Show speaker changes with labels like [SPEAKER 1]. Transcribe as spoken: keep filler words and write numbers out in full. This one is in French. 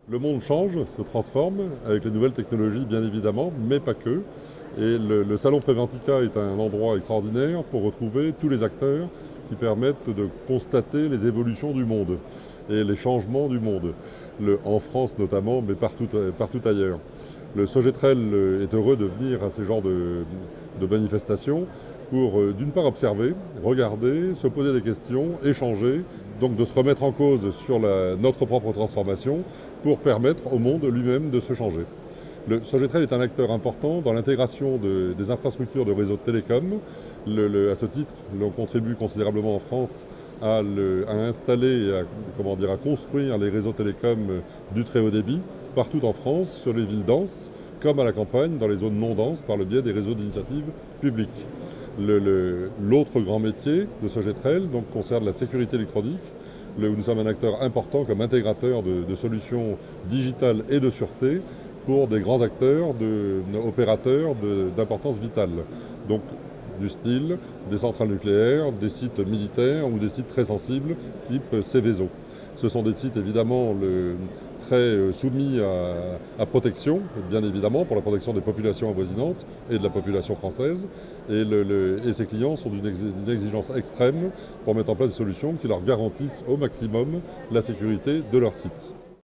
[SPEAKER 1] Le monde change, se transforme, avec les nouvelles technologies bien évidemment, mais pas que. Et le, le Salon Préventica est un endroit extraordinaire pour retrouver tous les acteurs qui permettent de constater les évolutions du monde et les changements du monde, le, en France notamment, mais partout, partout ailleurs. Le Sogetrel est heureux de venir à ces genres de, de manifestations pour, d'une part, observer, regarder, se poser des questions, échanger, donc de se remettre en cause sur la, notre propre transformation pour permettre au monde lui-même de se changer. Le Sogetrel est un acteur important dans l'intégration de, des infrastructures de réseaux de télécom. Le, le, à ce titre, l'on contribue considérablement en France à, le, à installer et à, comment dire, à construire les réseaux télécoms du très haut débit partout en France, sur les villes denses, comme à la campagne, dans les zones non denses, par le biais des réseaux d'initiative publiques. L'autre grand métier de Sogetrel donc, concerne la sécurité électronique, où nous sommes un acteur important comme intégrateur de, de solutions digitales et de sûreté pour des grands acteurs, de, opérateurs d'importance vitale. Donc du style des centrales nucléaires, des sites militaires ou des sites très sensibles type Seveso. Ce sont des sites évidemment le, très soumis à, à protection, bien évidemment, pour la protection des populations avoisinantes et de la population française. Et, le, le, et ces clients sont d'une exigence extrême pour mettre en place des solutions qui leur garantissent au maximum la sécurité de leurs sites.